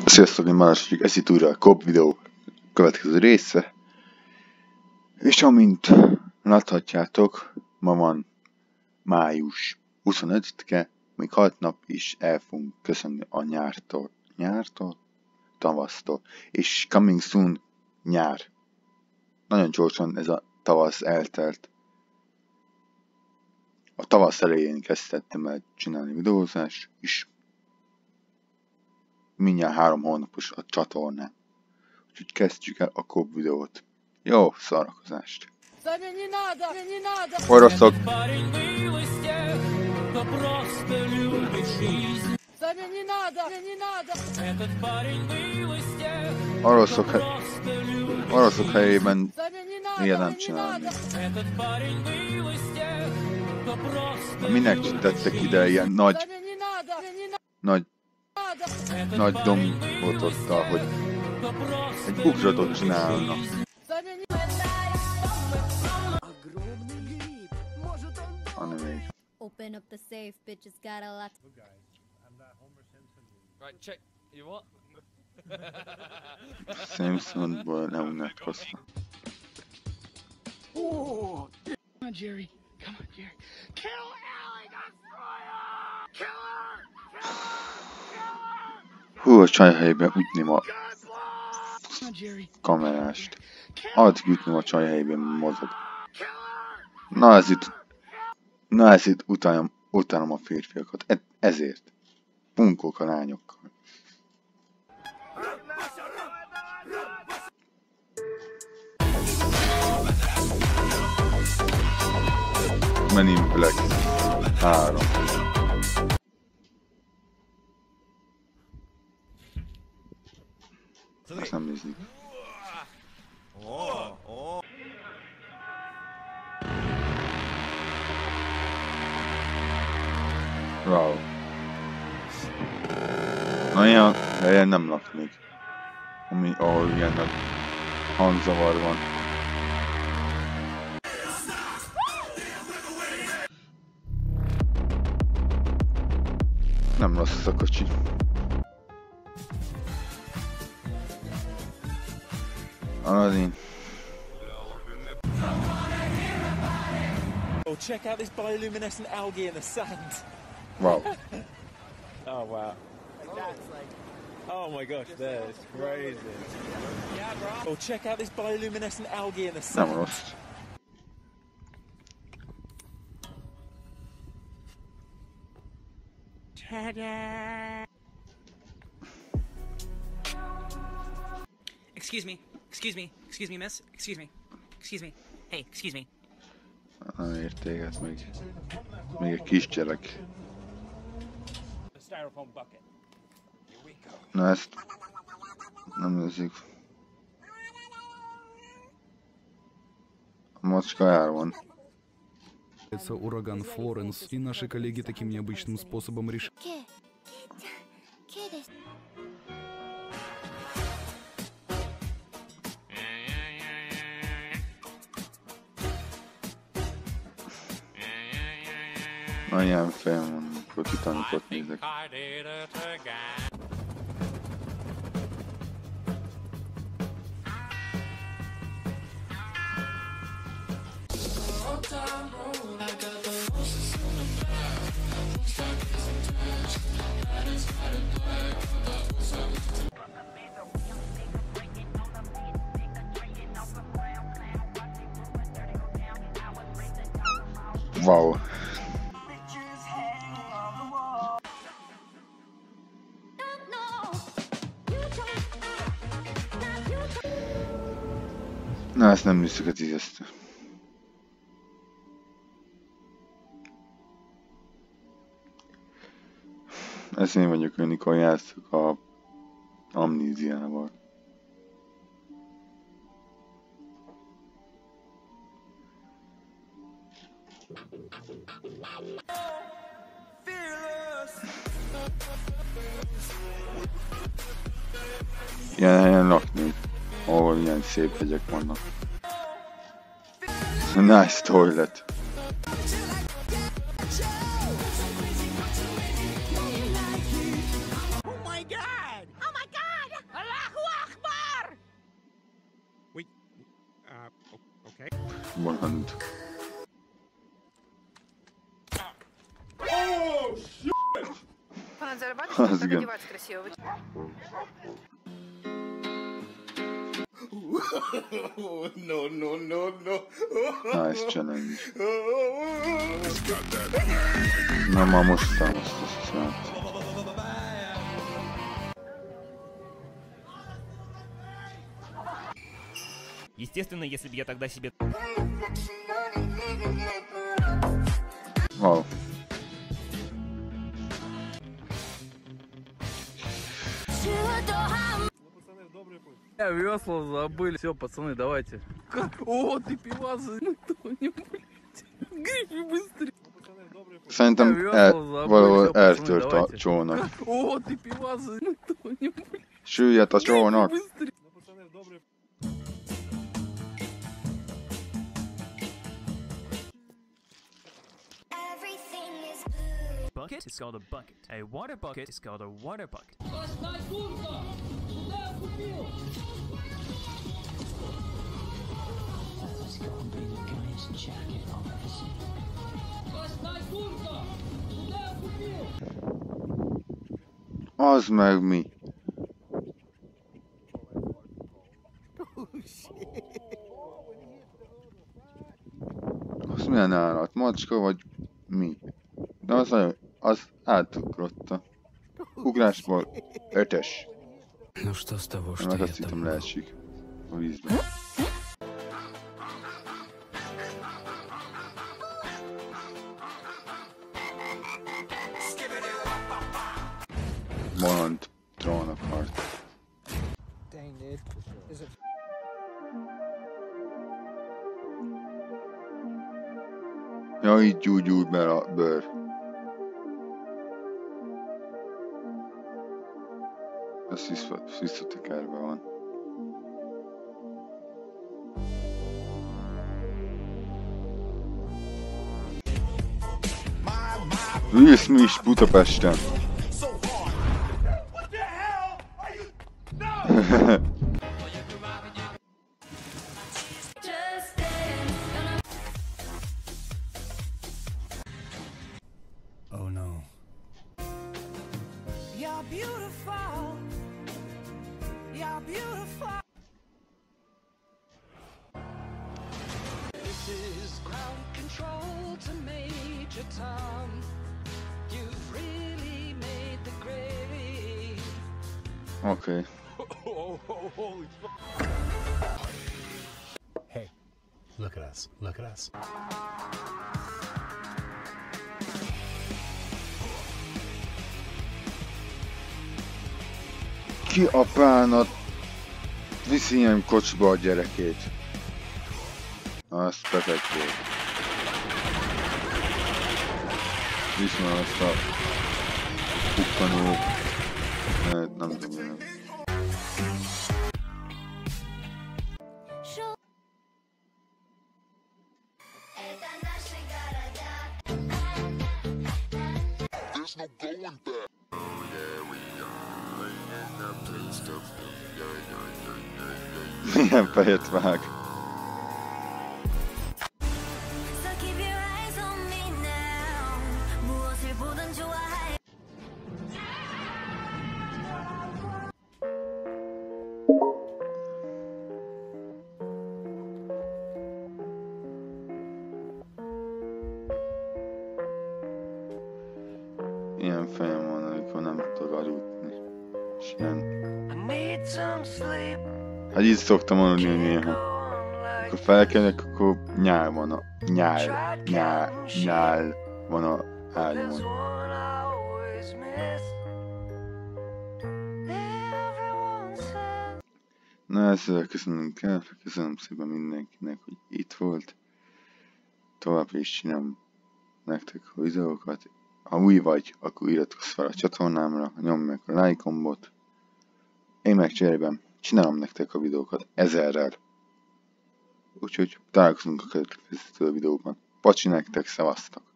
Sziasztok, én Mános vagyok, ez itt újra a Coop videó következő része. És amint láthatjátok, ma van május 25-e, még 6 nap is el fogunk köszönni a nyártól, tavasztól, és coming soon nyár. Nagyon gyorsan ez a tavasz eltelt. A tavasz elején kezdtem el csinálni videózást, és mindjárt 3 hónapos a csatornán. Úgyhogy kezdjük el a Coop videót. Jó szórakozást! Oroszok! Oroszok helyében ilyet nem csinálni. Minek tettek ide ilyen nagy dombotottal, hogy egy ugratot csinálnak. Open up the safe, bitches got a lot. Right, check. You what? Simpsonból nem unatkoztam. Come on, Jerry. Come on, Jerry. Kill Ellie Destroyer! Kill her! Kill her! Hú, a csajhelyben ütném a kamerást. Addig ütném a csajhelyben mozog. Na ez itt utálom a férfiakat. Ezért. Punkok a lányokkal. Men in Black 3. Ezt nem nézik. Wow. Na ilyen helyen nem laknék. Ahol ilyen nagy hangzavar van. Nem rossz ez a kocsi. Aladin. Oh, check out this bioluminescent algae in the sand. Wow. Oh wow. Oh my gosh, that is crazy. Yeah, bro. Oh, check out this bioluminescent algae in the sand. Nem rossz. Excuse me, miss. Excuse me. Hey, excuse me. Nem ért téged még egy kisgyerek. Na ezt nem nézik. A macska jár van. Ураган Флоренс, и наши коллеги таким необычным способом решили. Anyám fejem van, amikor Titanicot nézek. Wow. Na, ezt nem visszük a 10-est. Ezt én vagyok, amikor játszok a amnéziával. Ilyen helyen lakni, ahol ilyen szép hegyek vannak. Nice toilet. Oh my god! Bolond. Надо зарабатывать, Азган. надо одеваться красиво. Nice challenge. Na már most támasztott a szállt. Естественно, если бы я тогда себе... Wow. Весла забыли. Все, пацаны, давайте. О, ты пивас, мы тонем, блядь. Грифи быстрее. Szerintem valahol eltört a csónak. О, ты пивас, мы тонем, блядь. Süllyedt a csónak! Bucket is called a bucket. A water bucket is called a water bucket. Az meg mi? Az milyen állat? Macska vagy mi? De az átugrotta. Ugrásból 5-ös. Ну что с того, что Meg я azt hittem там leesik a vízbe. Bolond trónakart. Ja, így gyúgyul be a bőr. Ez visszatekerve van. Will Smith Budapesten. Oh no. You're beautiful. You're beautiful. This is ground control to Major Tom. You've really made the grade. Okay. Hey, look at us. Look at us. Ki a bánat viszi ilyen kocsiba a gyerekét? Azt beteg volt. Viszont azt a pukkanó... Nem tudom. Milyen fejet vág? Ilyen fejem van, amikor nem tudok aludni. És ilyen... Hát így szoktam aludni néha. Amikor felkelek, akkor nyál van a... Nyál van a ágyon. Na ezzel köszönünk el, köszönöm szépen mindenkinek, hogy itt volt. Továbbra is csinálom nektek a videókat. Ha új vagy, akkor iratkozz fel a csatornámra, nyomd meg a like gombot. Én meg cserében csinálom nektek a videókat 1000-rel. Úgyhogy találkozunk a következő videóban. Pacsi nektek, szevasztok!